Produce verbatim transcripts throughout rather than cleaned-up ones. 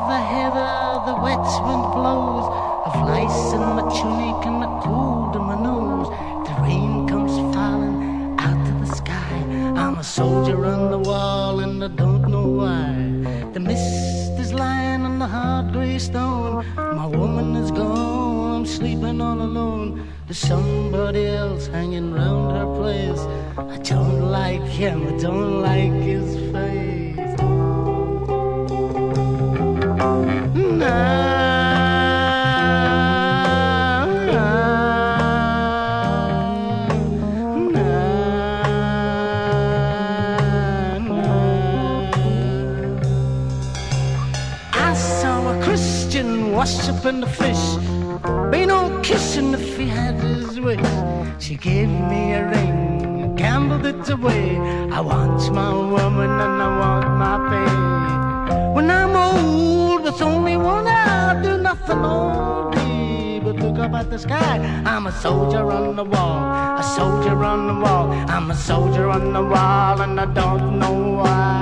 the heather the wet wind blows, of lice in my tunic and the cold in my nose. The rain comes falling out of the sky. I'm a soldier on the wall and I don't know why. The mist is lying on the hard grey stone. My woman is gone, I'm sleeping all alone. There's somebody else hanging round her place. I don't like him, I don't like his face. Nah. Worshipping the fish, be no kissing if he had his wish. She gave me a ring, gambled it away. I want my woman and I want my pay. When I'm old with only one eye, I'll do nothing all day but look up at the sky. I'm a soldier on the wall, a soldier on the wall. I'm a soldier on the wall and I don't know why.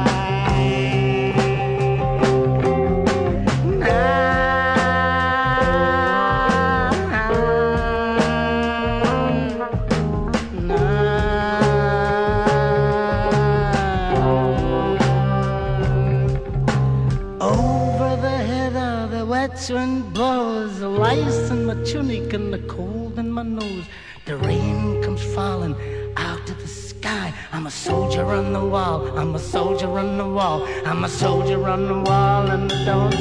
Wind blows, the lice in my tunic and the cold in my nose. The rain comes falling out of the sky. I'm a soldier on the wall, I'm a soldier on the wall. I'm a soldier on the wall and I don't